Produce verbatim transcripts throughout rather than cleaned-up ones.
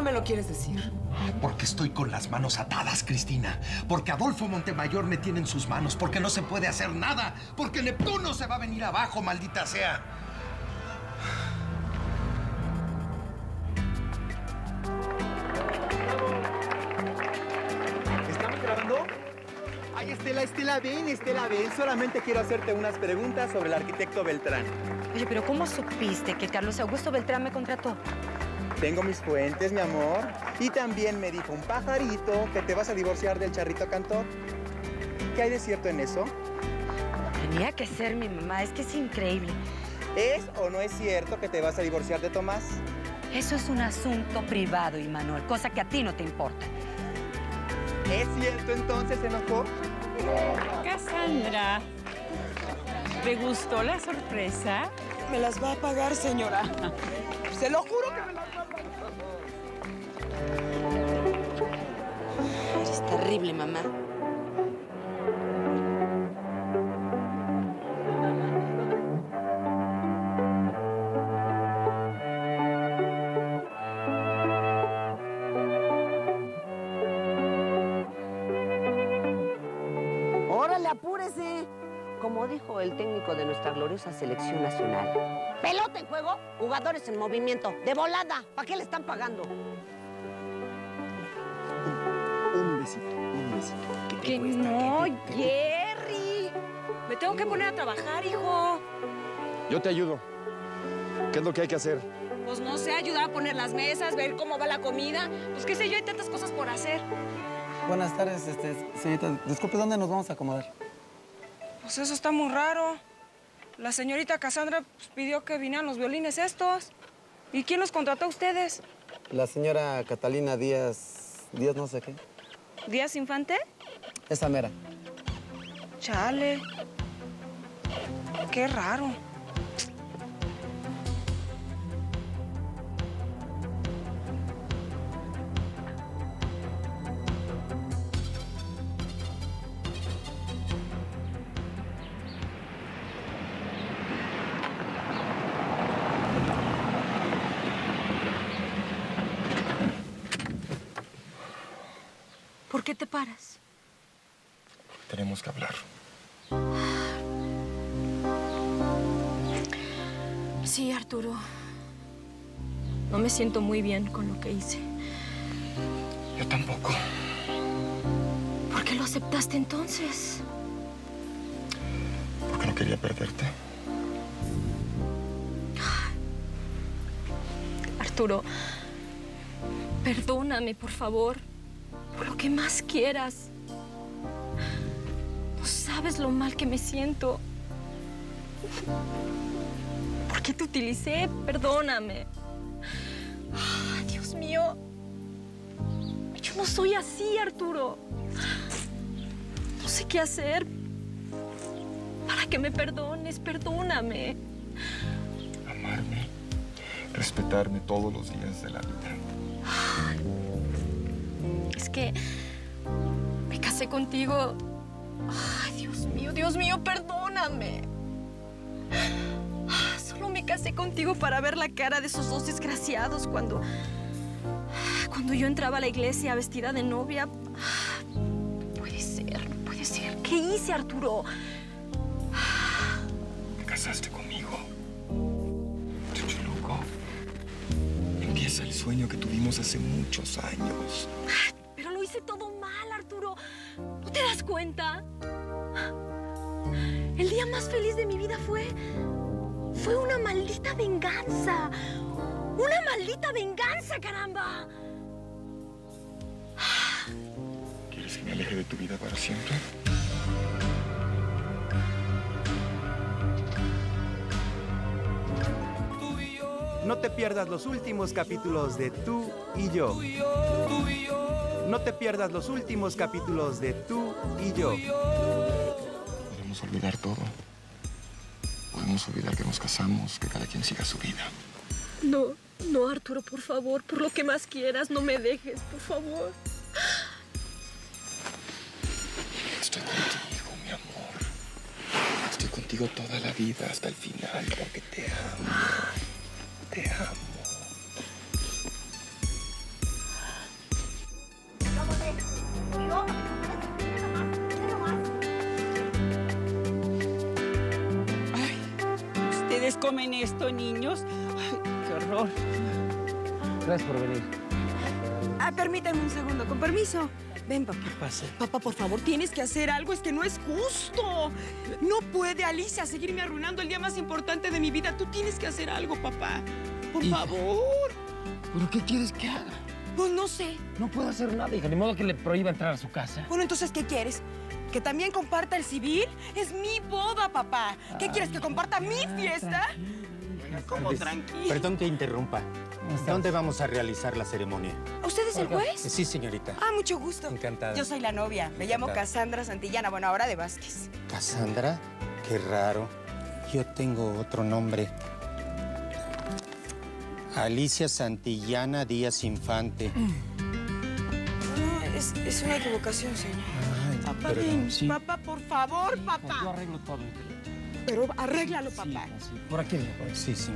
me lo quieres decir? Porque estoy con las manos atadas, Cristina. Porque Adolfo Montemayor me tiene en sus manos. Porque no se puede hacer nada. Porque Neptuno se va a venir abajo, maldita sea. ¿Estamos grabando? Ay, Estela, Estela, ven, Estela, ven. Solamente quiero hacerte unas preguntas sobre el arquitecto Beltrán. Oye, pero ¿cómo supiste que Carlos Augusto Beltrán me contrató? Tengo mis fuentes, mi amor. Y también me dijo un pajarito que te vas a divorciar del charrito cantor. ¿Qué hay de cierto en eso? Tenía que ser mi mamá, es que es increíble. ¿Es o no es cierto que te vas a divorciar de Tomás? Eso es un asunto privado, Imanol, cosa que a ti no te importa. ¿Es cierto entonces, enojó? Cassandra, ¿te gustó la sorpresa? Me las va a pagar, señora. Se lo juro que me las va a pagar. Eres terrible, mamá. ¡Órale, apúrese! Como dijo el técnico de nuestra gloriosa selección nacional. Pelota en juego, jugadores en movimiento. De volada, ¿para qué le están pagando? Un besito, un besito. ¿Qué te Que cuesta? no, ¿Qué te- qué te- Jerry. Me tengo que poner a trabajar, hijo. Yo te ayudo. ¿Qué es lo que hay que hacer? Pues no sé, ayudar a poner las mesas, ver cómo va la comida. Pues qué sé yo, hay tantas cosas por hacer. Buenas tardes, este, señorita. Disculpe, ¿dónde nos vamos a acomodar? Pues eso está muy raro. La señorita Cassandra pues, pidió que vinieran los violines estos. ¿Y quién los contrató a ustedes? La señora Catalina Díaz... Díaz no sé qué. ¿Díaz Infante? Esa mera. Chale. Qué raro. ¿Por qué te paras? Tenemos que hablar. Sí, Arturo. No me siento muy bien con lo que hice. Yo tampoco. ¿Por qué lo aceptaste entonces? Porque no quería perderte. Arturo, perdóname, por favor. Por lo que más quieras. No sabes lo mal que me siento. ¿Por qué te utilicé? Perdóname. Ay, Dios mío. Yo no soy así, Arturo. No sé qué hacer para que me perdones. Perdóname. Amarme, respetarme todos los días de la vida. Es que me casé contigo. Ay, Dios mío, Dios mío, perdóname. Solo me casé contigo para ver la cara de esos dos desgraciados cuando... Cuando yo entraba a la iglesia vestida de novia. No puede ser, no puede ser. ¿Qué hice, Arturo? Te casaste conmigo. Chuchuluco. Empieza el sueño que tuvimos hace muchos años. Pero lo hice todo mal, Arturo. ¿No te das cuenta? El día más feliz de mi vida fue... Fue una maldita venganza. ¡Una maldita venganza, caramba! ¿Quieres que me aleje de tu vida para siempre? No te pierdas los últimos capítulos de Tú y Yo. No te pierdas los últimos capítulos de Tú y Yo. Podemos olvidar todo. Podemos olvidar que nos casamos, que cada quien siga su vida. No, no, Arturo, por favor, por lo que más quieras, no me dejes, por favor. Estoy contigo, mi amor. Estoy contigo toda la vida, hasta el final, porque te amo. Te amo. ¿Ustedes comen esto, niños? Ay, qué horror. Gracias por venir. Ah, permítame un segundo, con permiso. Ven, papá. ¿Qué pasa? Papá, por favor, tienes que hacer algo. Es que no es justo. No puede Alicia seguirme arruinando el día más importante de mi vida. Tú tienes que hacer algo, papá. Por Hija. favor. ¿Pero qué quieres que haga? Pues no sé. No puedo hacer nada, hija. Ni modo que le prohíba entrar a su casa. Bueno, entonces, ¿qué quieres? ¿Que también comparta el civil? Es mi boda, papá. ¿Qué quieres? ¿Que comparta mi fiesta? ¿Cómo tranquilo? Perdón que interrumpa. ¿Dónde vamos a realizar la ceremonia? ¿Usted es el juez? Sí, señorita. Ah, mucho gusto. Encantada. Yo soy la novia. Me llamo Encantada. Cassandra Santillana. Bueno, ahora de Vázquez. ¿Cassandra? Qué raro. Yo tengo otro nombre. Alicia Santillana Díaz Infante. No, es, es una equivocación, señor. Ay, Papá, perdón, ven. sí. Papá, por favor, Yo papá. arreglo todo. Pero arréglalo, papá. Sí, sí. Por aquí, por aquí. Sí, sí.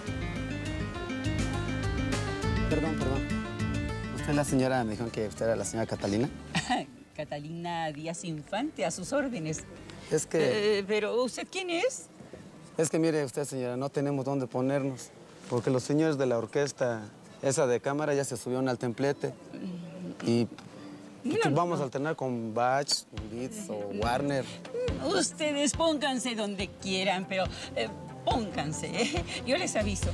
Perdón, perdón. ¿Usted es la señora, me dijeron que usted era la señora Catalina? Catalina Díaz Infante, a sus órdenes. Es que, Eh, pero, ¿usted quién es? es que mire usted, señora, no tenemos dónde ponernos. Porque los señores de la orquesta, esa de cámara, ya se subieron al templete. Y pues, No, no, vamos no. a alternar con Bach, Beats o Warner. Ustedes pónganse donde quieran, pero eh, pónganse. ¿eh? Yo les aviso.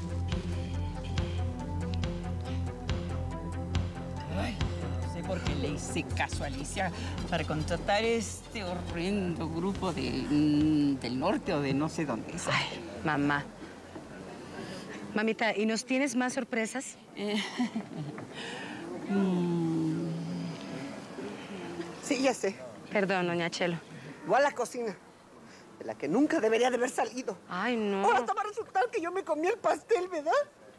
Ay, no sé por qué le hice caso a Alicia para contratar este horrendo grupo de, mm, del norte o de no sé dónde es. Ay, mamá. Mamita, ¿y nos tienes más sorpresas? Eh, mm, Sí, ya sé. Perdón, doña Chelo. Voy a la cocina, de la que nunca debería de haber salido. Ay, no. Ahora hasta va a resultar que yo me comí el pastel, ¿verdad?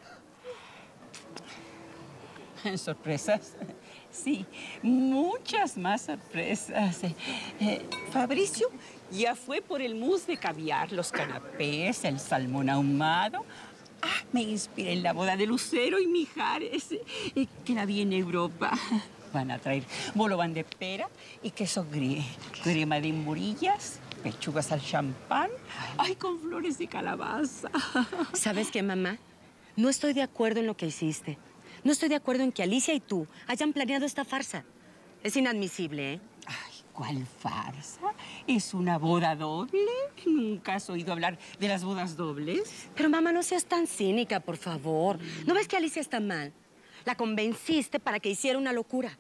¿Sorpresas? Sí, muchas más sorpresas. Eh, eh, Fabricio ya fue por el mousse de caviar, los canapés, el salmón ahumado. Ah, me inspiré en la boda de Lucero y Mijares, eh, que la vi en Europa. Van a traer bolobán de pera y queso grie, crema de morillas, pechugas al champán, ay, con flores de calabaza. ¿Sabes qué, mamá? No estoy de acuerdo en lo que hiciste. No estoy de acuerdo en que Alicia y tú hayan planeado esta farsa. Es inadmisible, ¿eh? Ay, ¿cuál farsa? ¿Es una boda doble? ¿Nunca has oído hablar de las bodas dobles? Pero, mamá, no seas tan cínica, por favor. ¿No ves que Alicia está mal? La convenciste para que hiciera una locura.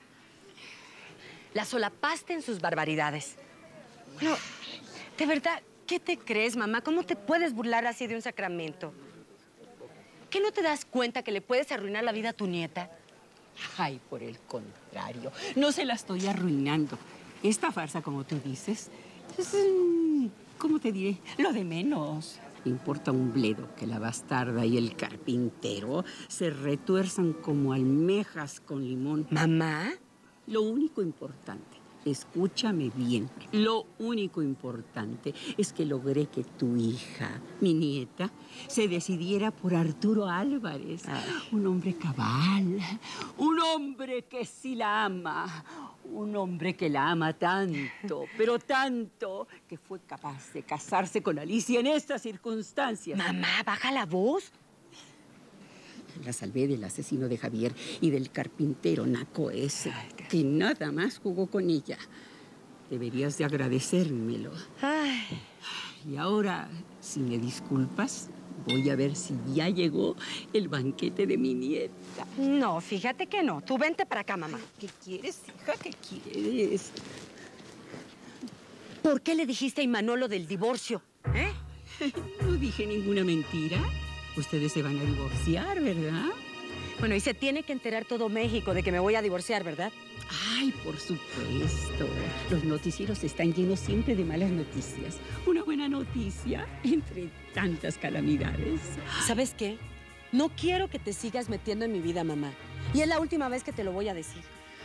La solapaste en sus barbaridades. Bueno, de verdad, ¿qué te crees, mamá? ¿Cómo te puedes burlar así de un sacramento? ¿Qué no te das cuenta que le puedes arruinar la vida a tu nieta? Ay, por el contrario, no se la estoy arruinando. Esta farsa, como tú dices, es, mm, ¿cómo te diré? Lo de menos. Importa un bledo que la bastarda y el carpintero se retuerzan como almejas con limón. ¿Mamá? Lo único importante, escúchame bien, lo único importante es que logré que tu hija, mi nieta, se decidiera por Arturo Álvarez. Ay. Un hombre cabal, un hombre que sí la ama, un hombre que la ama tanto, pero tanto, que fue capaz de casarse con Alicia en estas circunstancias. Mamá, baja la voz. La salvé del asesino de Javier y del carpintero naco ese, que nada más jugó con ella. Deberías de agradecérmelo. Ay. Y ahora, si me disculpas, voy a ver si ya llegó el banquete de mi nieta. No, fíjate que no. Tú vente para acá, mamá. ¿Qué quieres, hija? ¿Qué quieres? ¿Por qué le dijiste a Imanol lo del divorcio? ¿Eh? No dije ninguna mentira. Ustedes se van a divorciar, ¿verdad? Bueno, y se tiene que enterar todo México de que me voy a divorciar, ¿verdad? Ay, por supuesto. Los noticieros están llenos siempre de malas noticias. Una buena noticia entre tantas calamidades. ¿Sabes qué? No quiero que te sigas metiendo en mi vida, mamá. Y es la última vez que te lo voy a decir.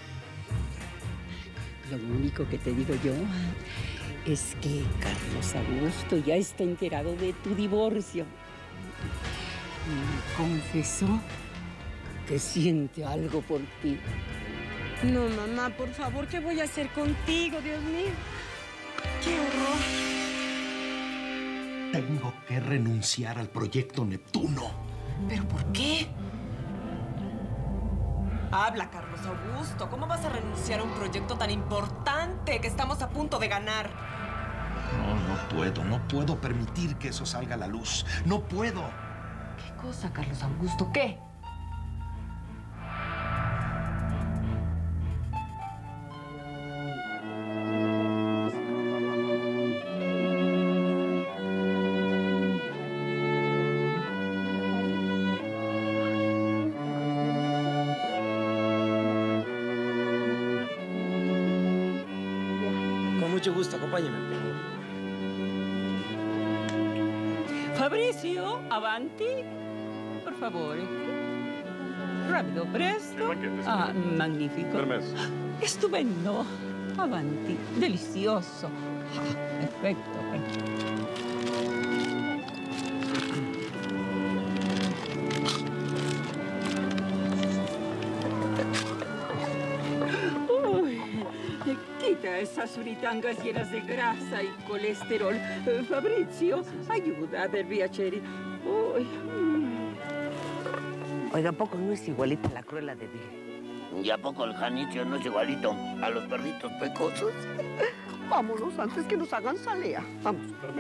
Lo único que te digo yo es que Carlos Augusto ya está enterado de tu divorcio. Me confesó que siente algo por ti. No, mamá, por favor, ¿qué voy a hacer contigo, Dios mío? ¡Qué horror! Tengo que renunciar al proyecto Neptuno. ¿Pero por qué? Habla, Carlos Augusto. ¿Cómo vas a renunciar a un proyecto tan importante que estamos a punto de ganar? No, no puedo. No puedo permitir que eso salga a la luz. No puedo. ¿Qué cosa, Carlos Augusto? ¿Qué? Mucho gusto, acompáñame. Fabricio, avanti. Por favor. Rápido, presto. Ah, magnífico. Permesso. Estupendo. Avanti. Delicioso. Ah, perfecto. Quita esas fritangas llenas de grasa y colesterol. Eh, Fabrizio, ayuda, per piacere. Uy. Oiga, ¿a poco no es igualita la Cruella de Vil? ¿Y a poco el Janicio no es igualito a los perritos pecosos? Vámonos antes que nos hagan salea. Vamos.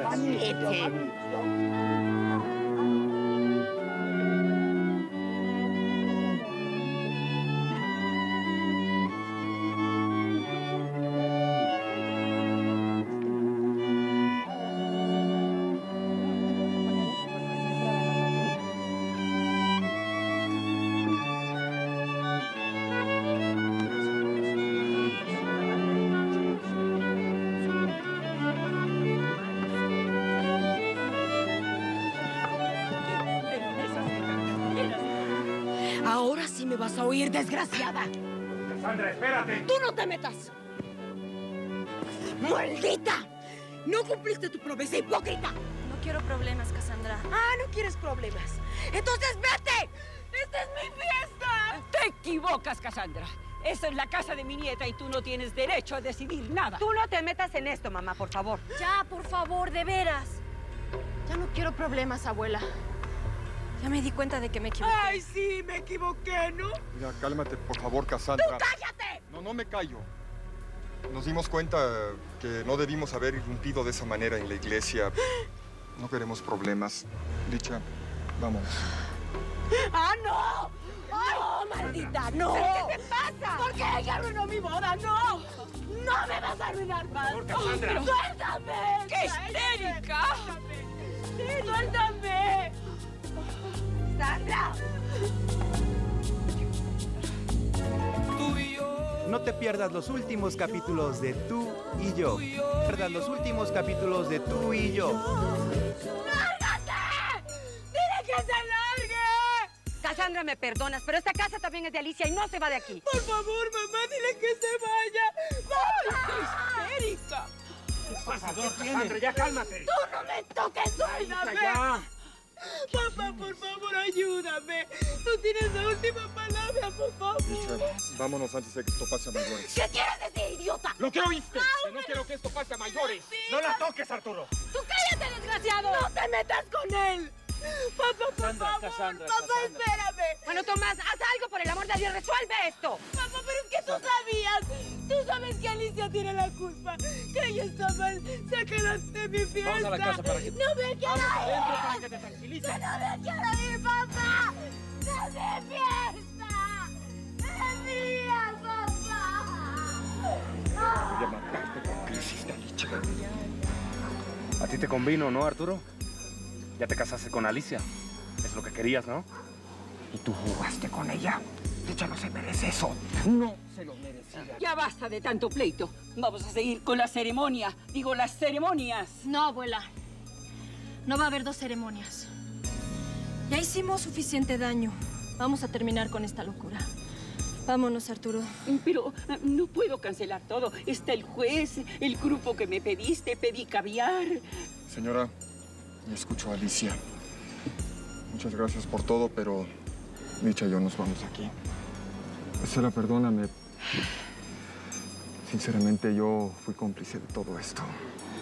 Ahora sí me vas a oír, desgraciada. Cassandra, espérate. ¡Tú no te metas! ¡Maldita! No cumpliste tu promesa, hipócrita. No quiero problemas, Cassandra. Ah, no quieres problemas. Entonces vete. ¡Esta es mi fiesta! Te equivocas, Cassandra. Esa es la casa de mi nieta y tú no tienes derecho a decidir nada. Tú no te metas en esto, mamá, por favor. Ya, por favor, de veras. Ya no quiero problemas, abuela. Ya me di cuenta de que me equivoqué. Ay, sí, me equivoqué, ¿no? Ya, cálmate, por favor, Cassandra. ¡Tú cállate! No, no me callo. Nos dimos cuenta que no debimos haber irrumpido de esa manera en la iglesia. No queremos problemas. Licha, vámonos. ¡Ah, no! ¡Ay, no, maldita, no! ¿Pero qué te pasa? Porque ella arruinó mi boda, no. No me vas a arruinar más. Por favor, Cassandra. ¡Suéltame! ¡Qué histérica! ¡Sí, suéltame! ¡Sandra! No te pierdas los últimos capítulos de Tú y Yo. No te pierdas los últimos capítulos de Tú y Yo. ¡Lárgate! ¡Dile que se largue! Cassandra, me perdonas, pero esta casa también es de Alicia y no se va de aquí. Por favor, mamá, dile que se vaya. ¡Mamá! ¡Qué histérica! ¿Qué pasa, Cassandra? Ya cálmate. ¡Tú no me toques, suéltame! Ya. Papá, por favor, ayúdame. Tú tienes la última palabra, por favor. Licha, vámonos antes de que esto pase a mayores. ¿Qué quieres decir, idiota? ¿Lo que oíste? Que no quiero que esto pase a mayores. No la toques, Arturo. ¡Tú cállate, desgraciado! ¡No te metas con él! Papá, por Cassandra, favor, Cassandra, papá, Cassandra. espérame. Bueno, Tomás, haz algo por el amor de Dios, resuelve esto. Papá, pero es que tú sabías. Tú sabes que Alicia tiene la culpa. Que ella está mal. Sácala de mi fiesta. Vamos a la casa para que... ¡No me quiero Vamos ir! adentro para que te tranquilices. ¡No me quiero ir, papá! ¡No es mi fiesta! ¡Es mía, papá! Ya mataste con qué hiciste, Licha. A ti te convino, ¿no, Arturo? Ya te casaste con Alicia. Es lo que querías, ¿no? Y tú jugaste con ella. Licha no se merece eso. No se lo merecía. Ya basta de tanto pleito. Vamos a seguir con la ceremonia. Digo, las ceremonias. No, abuela. No va a haber dos ceremonias. Ya hicimos suficiente daño. Vamos a terminar con esta locura. Vámonos, Arturo. Pero eh, no puedo cancelar todo. Está el juez, el grupo que me pediste, pedí caviar. Señora, escucho a Alicia. Muchas gracias por todo, pero Licha y yo nos vamos aquí. Estela, perdóname. Sinceramente, yo fui cómplice de todo esto.